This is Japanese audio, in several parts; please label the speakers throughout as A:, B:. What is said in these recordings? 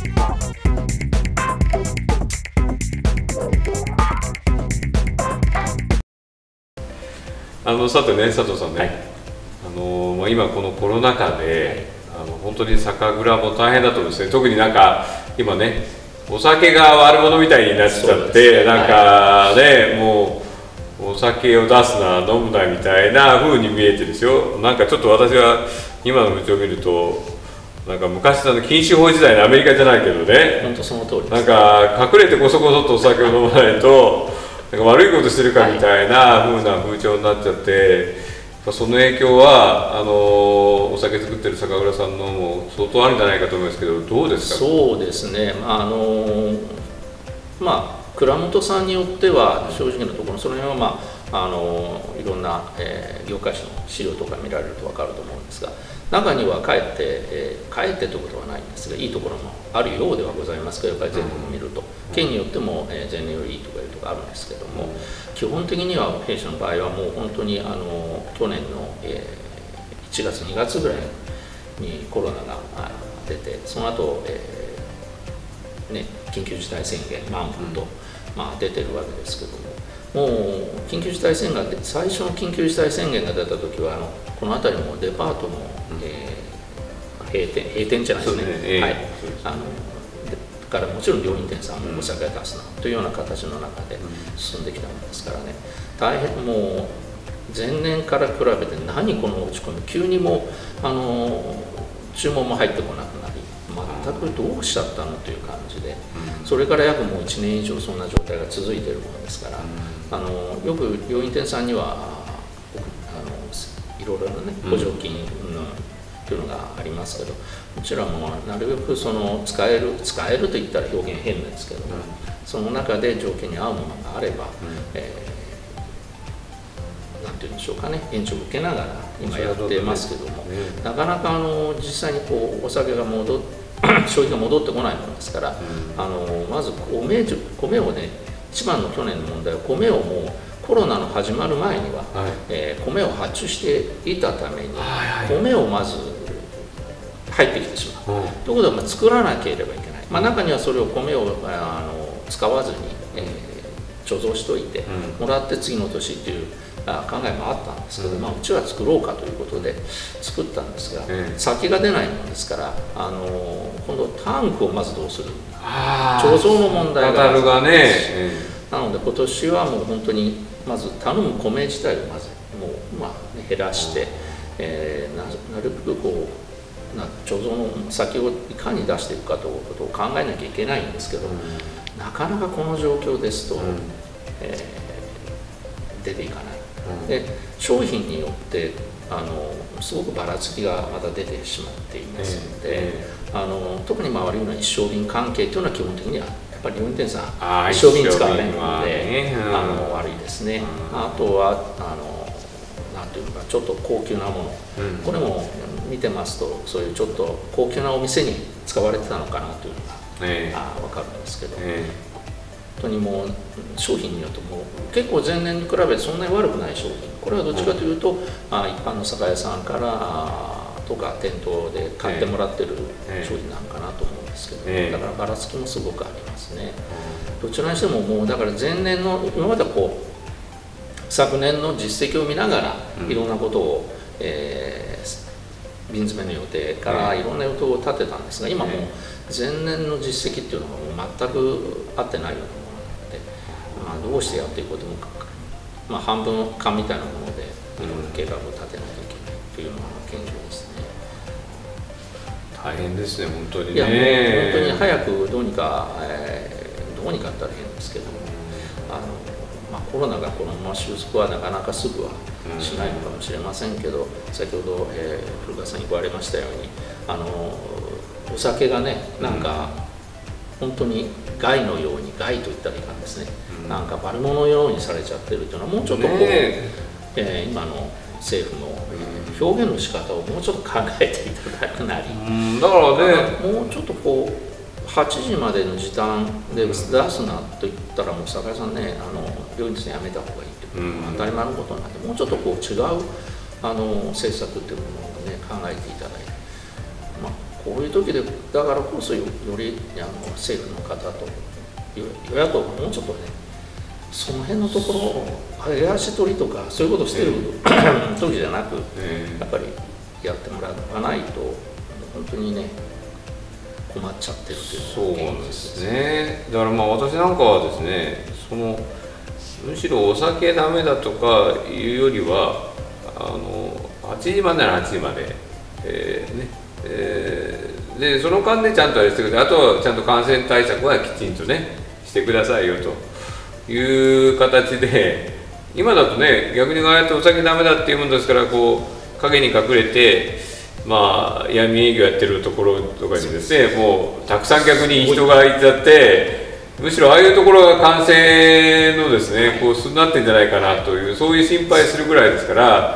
A: さてね、佐藤さんね、
B: はい、
A: 今このコロナ禍で、本当に酒蔵も大変だと思うんですね。特になんか今ね、お酒が悪者みたいになっちゃって、なんかね、もうお酒を出すな、飲むなみたいな風に見えてですよ。なんかちょっと私は今の風潮を見ると、なんか昔の禁酒法時代のアメリカじゃないけどね、
B: 本当その通りです。
A: なんか隠れてこそこそとお酒を飲まないとなんか悪いことしてるかみたいな風な風潮になっちゃって、その影響はお酒作ってる酒蔵さんのも相当あるんじゃないかと思いますけど、どうですか？
B: そうですね、蔵元さんによっては正直なところ、その辺はいろんな、業界誌の資料とか見られると分かると思うんですが、中にはかえってということはないんですが、いいところもあるようではございますけど、やっぱり全国見ると、県によっても前年よりいいとかいうところあるんですけども、基本的には弊社の場合はもう本当に去年の1月2月ぐらいにコロナが出て、その後、緊急事態宣言満封と、出てるわけですけども、もう緊急事態宣言で最初の緊急事態宣言が出た時はこの辺りもデパートも、閉店じゃないですね、はい、だからもちろん料理店さんもお酒を出すなというような形の中で進んできたものですからね、大変もう前年から比べて何この落ち込み、急にもう注文も入ってこなくなり、全くどうしちゃったのという感じで、それから約もう1年以上そんな状態が続いているものですから、よく料理店さんにはいろいろなね補助金というのがありますけど、こちらもなるべくその使えると言ったら表現変ですけども、その中で条件に合うものがあれば、なんていうんでしょうかね、延長を受けながら今やってますけども、なかなか実際にお酒が消費が戻ってこないものですから、まず米をね、一番の去年の問題は米をもうコロナの始まる前には、米を発注していたために、米をまず入ってきてしまう、ということは作らなければいけない、中にはそれを米を使わずに、貯蔵しておいてもらって次の年っていう考えもあったんですけど、うちは作ろうかということで作ったんですが、先が出ないものですから、今度タンクをまずどうする、貯蔵の問題があるがね、なので今年はもう本当にまず頼む米自体をまずもう減らして、なるべく貯蔵の先をいかに出していくかということを考えなきゃいけないんですけど、なかなかこの状況ですと、出ていかない。で商品によってすごくばらつきがまた出てしまっていますので、特に悪いのは一升瓶関係というのは基本的にはやっぱり料理店さん一升瓶使われるので悪いですね。あとはなんていうのかちょっと高級なもの、これも見てますとそういうちょっと高級なお店に使われてたのかなというのが分かるんですけど。本当にもう商品によっても結構前年に比べてそんなに悪くない商品、これはどっちかというと一般の酒屋さんからとか店頭で買ってもらってる商品なのかなと思うんですけど、だからばらつきもすごくありますね。どちらにしてももうだから前年の今までは昨年の実績を見ながらいろんなことを瓶詰めの予定からいろんな予定を立てたんですが、今もう前年の実績っていうのがもう全く合ってないようなものなので、どうしてやっていくことも、半分勘みたいなものでいろんな計画を立てないといけないというのが現状ですね。
A: 大変ですね、本当にね。
B: いやもう本当に早くどうにかどうにかって言ったら変ですけども、コロナがこのまま収束はなかなかすぐはしないのかもしれませんけど、先ほど、古川さんに言われましたようにお酒がね、なんか本当に害のように、害と言ったらいかんですね、なんか悪者のようにされちゃってるというのはもうちょっと今の政府の表現の仕方をもうちょっと考えていただくなり、
A: だからね、
B: もうちょっと8時までの時短で出すなと言ったら、もう酒屋さんね、料理店やめた方がいいという当たり前のことなんで、もうちょっと違う政策っていうものをね考えていただいて、ここういう時でだからこそより政府の方と与野党がもうちょっとねその辺のところを足取りとかそういうことをしてる時じゃなく、やっぱりやってもらわないと本当にね困っちゃってるという
A: そうなんですね。だからまあ私なんかはですねむしろお酒ダメだとかいうよりは8時までなら8時まで、でその間でちゃんとあれしてくれて、あとはちゃんと感染対策はきちんとねしてくださいよという形で、今だとね逆にああやってお酒ダメだっていうもんですから、こう影に隠れてまあ闇営業やってるところとかにですね、もうたくさん逆に人がいちゃって、むしろああいうところが感染のですねこうなってんじゃないかなという、そういう心配するぐらいですから、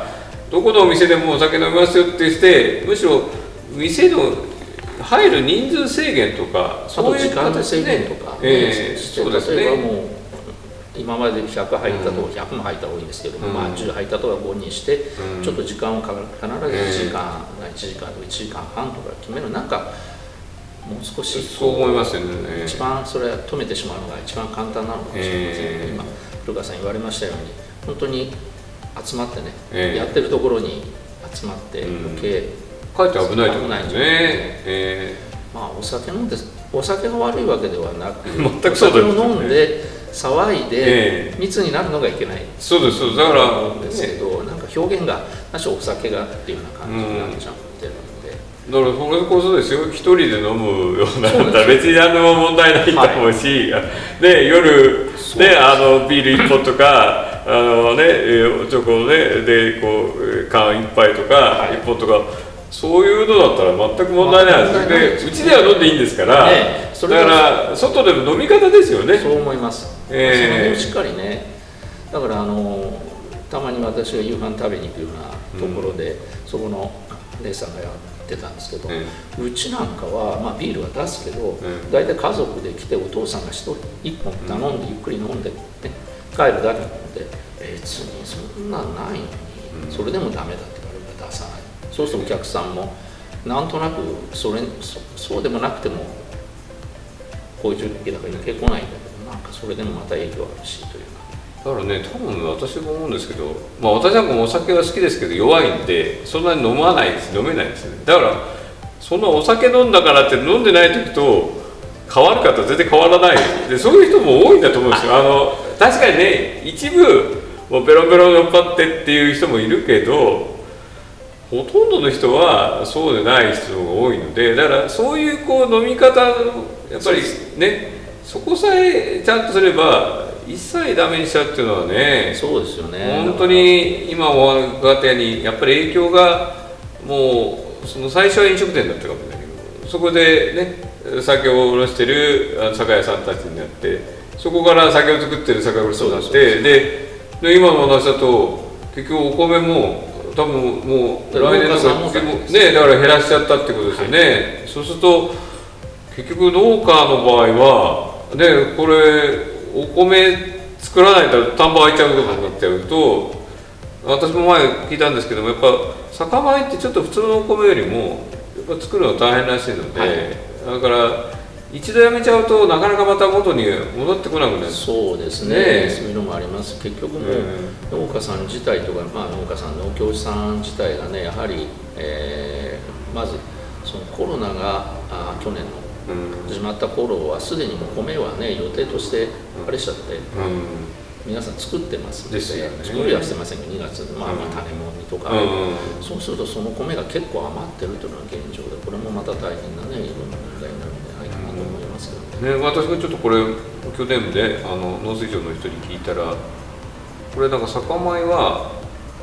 A: どこのお店でもお酒飲みますよってして、むしろ店の入る人数制限とか、
B: そういう時間制限とか、
A: そうですね。
B: 例えばもう今まで100入ったとこ100も入ったら多いんですけども、まあ10入ったとこは5にして、ちょっと時間を必ず1時間、1時間とか1時間半とか決める、なんかもう少し
A: そう思いますよね。
B: 一番それは止めてしまうのが一番簡単なのかもしれませんけど、今古川さん言われましたように本当に集まってね、やってるところに集まって余計
A: かえって危ないと思うんですね。
B: まあお酒飲んでお酒が悪いわけではなく、
A: 全くそうですね。
B: お酒を飲んで騒いで密になるのがいけない。
A: そうですそうです。だから
B: 思うんですけど、なんか表現がお酒がっていうような感じになっちゃってるので。
A: だからそれこそですよ、一人で飲むようなだったら別に何でも問題ないと思うし、で夜ねビール1本とかおちょこねでこう缶1杯とか1本とか、そういうのだったら全く問題ないです。でうちでは飲んでいいんですから、だから外でも飲み方ですよね。
B: そう思います。その辺をしっかりね、だからたまに私が夕飯食べに行くようなところで、そこの姉さんがやってたんですけど、うちなんかは、まあ、ビールは出すけど、大体家族で来てお父さんが1本頼んでゆっくり飲んで、ね、帰るだけなので、別にそんなんないのに、それでもダメだって言われるから出さない。そうするとお客さんもなんとなくそうでもなくてもこういう時だから余計来ないんだけど、なんかそれでもまた影響あるしという
A: だからね、多分私も思うんですけど、まあ、私なんかもお酒は好きですけど弱いんでそんなに飲まないです、飲めないですね。だからそんなお酒飲んだからって飲んでない時と変わるかと全然変わらないで、そういう人も多いんだと思うんですよ。確かにね、一部もうベロベロ酔っ払ってっていう人もいるけど、ほとんどの人はそうでない人が多いので、だからそういうこう飲み方やっぱりね、そこさえちゃんとすれば一切ダメにしちゃうっていうのはね、
B: そうですよね。
A: 本当に今お伺ったようにやっぱり影響がもうその最初は飲食店だったかもしれないけど、そこでね酒を卸してる酒屋さんたちになって、そこから酒を作ってる酒屋さんになって、で今の話だと結局お米も多分もう来年とかね、だから減らしちゃったってことですよね。そうすると結局農家の場合はね、これお米作らないと田んぼ空いちゃうことになっちゃうと、私も前聞いたんですけども、やっぱ酒米ってちょっと普通のお米よりもやっぱ作るの大変らしいので、だから一度やめちゃうとなかなかまた元に戻ってこなくなる。
B: そうですね、そういうのもあります。結局もう農家さん自体とか、まあ、農家さん農協さん自体がね、やはり、まずそのコロナが去年の始まった頃はすでにもう米はね予定としてあれしちゃって、皆さん作ってますので、作りはしてませんけど2月、まあ種もみとか、そうするとその米が結構余ってるというのが現状で、これもまた大変なねいろんな問題になるんじゃないかなと思いますけどね。
A: 私がちょっとこれ去年で農水省の人に聞いたら、これなんか酒米は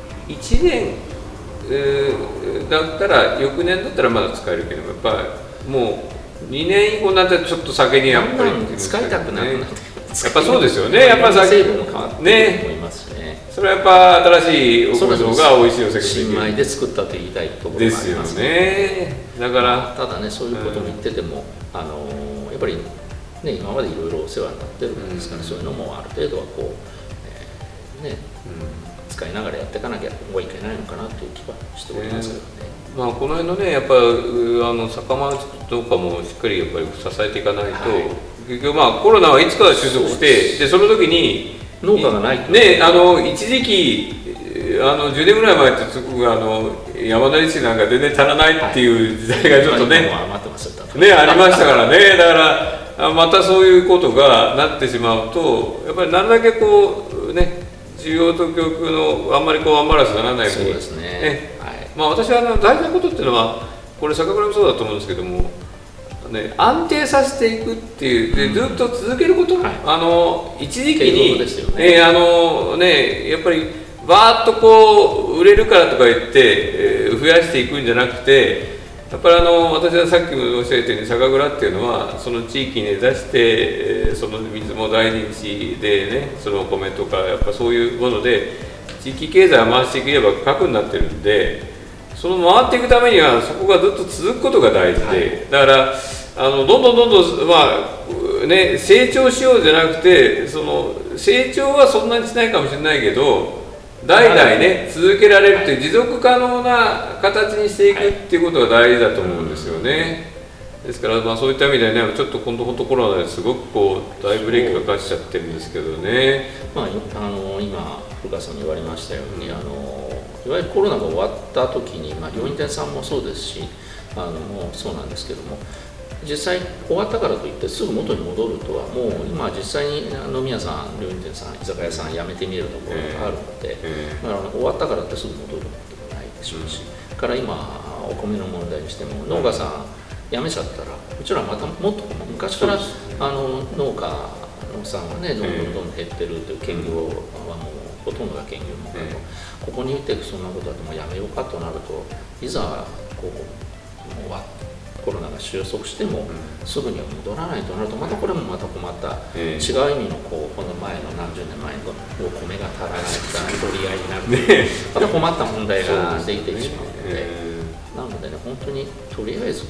A: 1年、だったら翌年だったらまだ使えるけど、やっぱりもう2年以降になったらちょっと酒にやっぱり
B: 使いたくなくなって、
A: やっぱそうですよね。やっぱ
B: 成分も変わってると思いますね。
A: それはやっぱ新しいお米の方が美味しいお酒
B: 新米で作ったと言いたいところもあります
A: ですよね。だから
B: ただね、そういうことも言ってても、やっぱりね今までいろいろお世話になってるんですから、そういうのもある程度はこう、使いながらやっていかなきゃいけないのかなという気はしておりますけどね。
A: まあこの辺のねやっぱ酒米とかもしっかりやっぱり支えていかないと、結局まあコロナはいつかは収束して、でその時に
B: 農家がないと
A: ね、一時期10年ぐらい前ってすごく山田市なんか全然足らないっていう時代がちょっとね、ねありましたからね。だからまたそういうことがなってしまうと、やっぱりなるだけこうね需要と供給のあんまりこうアンバランスにならないように、
B: そうですね。
A: まあ私は大事なことっていうのはこれ酒蔵もそうだと思うんですけども。ね、安定させていくっていうでずっと続けること、一時期に、やっぱりバーッとこう売れるからとか言って、増やしていくんじゃなくて、やっぱり私はさっきもおっしゃったように酒蔵っていうのはその地域に出して、その水も大人気でね、そのお米とかやっぱそういうもので地域経済を回していければ核になってるんで、その回っていくためにはそこがずっと続くことが大事で、だからどんどんまあね成長しようじゃなくて、その成長はそんなにしないかもしれないけど代々ね続けられるという持続可能な形にしていくっていうことが大事だと思うんですよね。ですからまあそういった意味でね、ちょっと今度本当コロナですごくこう大ブレーキがかかっちゃってるんですけどね。
B: まあ今古川さんに言われましたように、いわゆるコロナが終わった時に、料理店さんもそうですしそうなんですけども、実際終わったからといってすぐ元に戻るとは、もう今実際に飲み屋さん、料理店さん、居酒屋さん辞めてみるところがあるので、終わったからってすぐ戻ることもないでしょうし、から今お米の問題にしても農家さん辞めちゃったら、うちらまたもっと昔から農家さんはねどんどん減ってるという兼業はもうほとんどが兼業もここにいてそんなことだともうやめようかとなると、いざこう終わってコロナが収束してもすぐには戻らないとなると、またこれもまた困った、違う意味のこの前の何十年前のお米が足らない取り合いになるという、また困った問題ができてしまうので、なのでね本当にとりあえず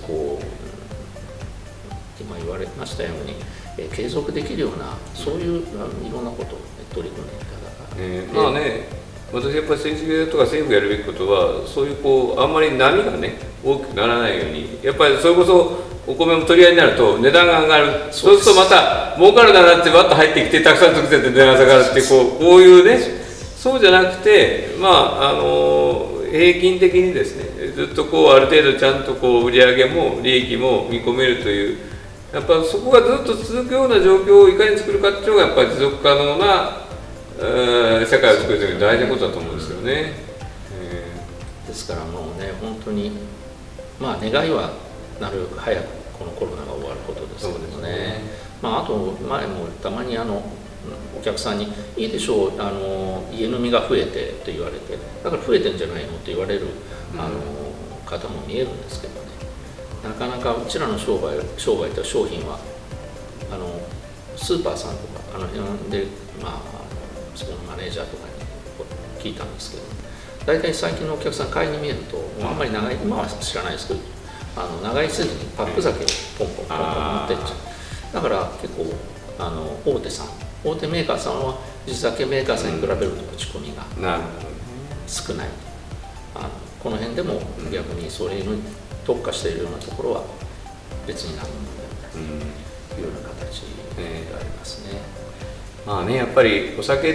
B: 今言われましたように、継続できるようなそういういろんなことを、取り組んでいただ
A: まあね、私やっぱり政治とか政府がやるべきことは、そういうあんまり波がね大きくならないように、やっぱりそれこそお米も取り合いになると値段が上がる、そうするとまた儲かるだなってバッと入ってきてたくさん作ってて値段が下がるってこういうね、そうじゃなくて平均的にですね、ずっとある程度ちゃんと売り上げも利益も見込めるという、やっぱそこがずっと続くような状況をいかに作るかっていうのがやっぱり持続可能な社会を作るというのは大事なことだと思うんですよね。
B: ですからもうね本当に願いはなるべく早くこのコロナが終わることですけどもね。あと前もたまにお客さんに「いいでしょう家飲みが増えて」と言われて「だから増えてんじゃないの?」って言われる方も見えるんですけどね、なかなかうちらの商売と商品はスーパーさんとか辺でそこのマネージャーとかに聞いたんですけど、大体最近のお客さん買いに見えるとあんまり長い、今は知らないですけど長居せずにパック酒をポンポンポンポン持ってっちゃう。だから結構大手メーカーさんは地酒メーカーさんに比べると口コミが少ない。この辺でも逆にそれに特化しているようなところは別になるものではないというような形がありますね。
A: まあね、やっぱりお酒って、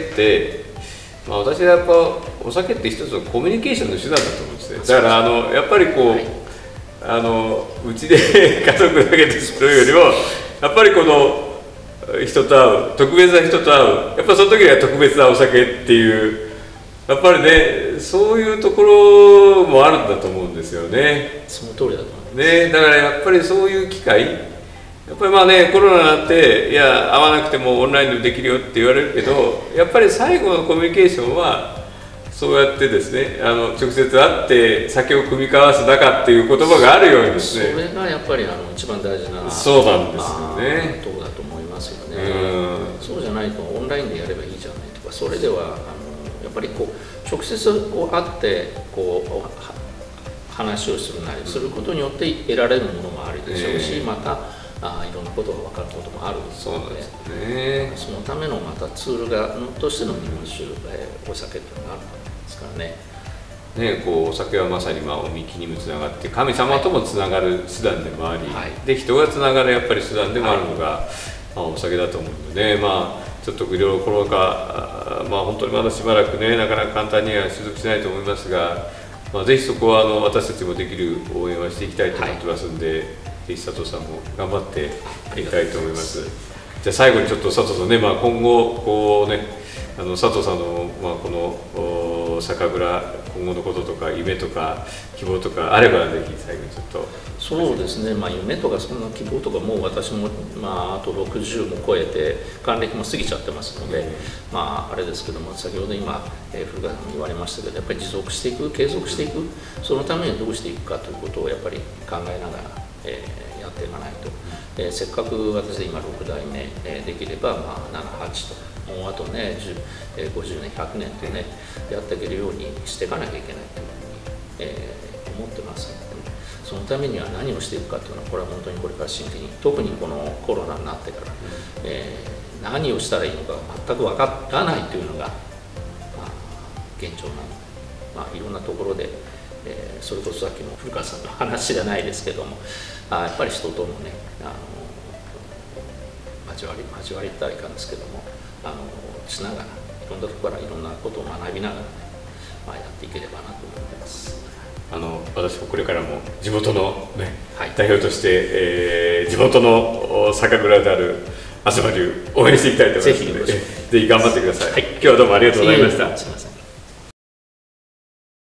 A: 私はやっぱお酒って一つのコミュニケーションの手段だと思うんですね。だからやっぱりうちで家族だけで作るよりもやっぱり人と会う、特別な人と会う、やっぱその時には特別なお酒っていう、やっぱりねそういうところもあるんだと思うんですよね。
B: その通りだと思います
A: ね。だからやっぱりそういう機会、やっぱりコロナになって会わなくてもオンラインでできるよって言われるけど、やっぱり最後のコミュニケーションはそうやってですね直接会って酒を酌み交わす中っていう言葉があるようにですね、
B: それがやっぱり一番大事な
A: そうなんですよね。
B: とこだと思いますよね。そうじゃないとオンラインでやればいいじゃないとか、それではやっぱり直接会って話をするなりすることによって得られるものもあるでしょうし、またいろんなことが分かることもあるので、そのためのまたツールとしての日本酒、お酒っていうのがあるわけですからね。
A: ね、こうお酒はまさにおみきにもつながって神様ともつながる手段でもあり、
B: はい、
A: で人がつながるやっぱり手段でもあるのが、お酒だと思うので、ちょっといろいろコロナ禍、本当にまだしばらくねなかなか簡単には収束しないと思いますが、ぜひそこは私たちもできる応援はしていきたいと思ってますんで、ぜひ佐藤さんも頑張っていきたいと思います。じゃあ最後にちょっと佐藤さんね、今後こうね佐藤さんの、この酒蔵今後のこととか夢とか希望とかあればぜひ最後にちょっと。
B: そうですね、夢とかそんな希望とかもう私も、あと60も超えて還暦も過ぎちゃってますので、あれですけども先ほど今、古川さんに言われましたけどやっぱり持続していく継続していくそのためにどうしていくかということをやっぱり考えながら、やっていかないと、せっかく私で今6代目、できれば7、8と。もうあとね50年100年とねやっていけるようにしていかなきゃいけないというふうに、思ってますので、そのためには何をしていくかというのはこれは本当にこれから真剣に特にこのコロナになってから、何をしたらいいのか全く分からないというのが、現状なので、いろんなところで、それこそさっきの古川さんの話じゃないですけどもやっぱり人ともね交わりって言ったらいかんですけどもしながらいろんなところからいろんなことを学びながら、やっていければなと思ってます。
A: 私もこれからも地元の、代表として、地元の酒蔵である東流応援していきたいと思いますのでぜひ頑張ってください。今日はどうもありがとうございました。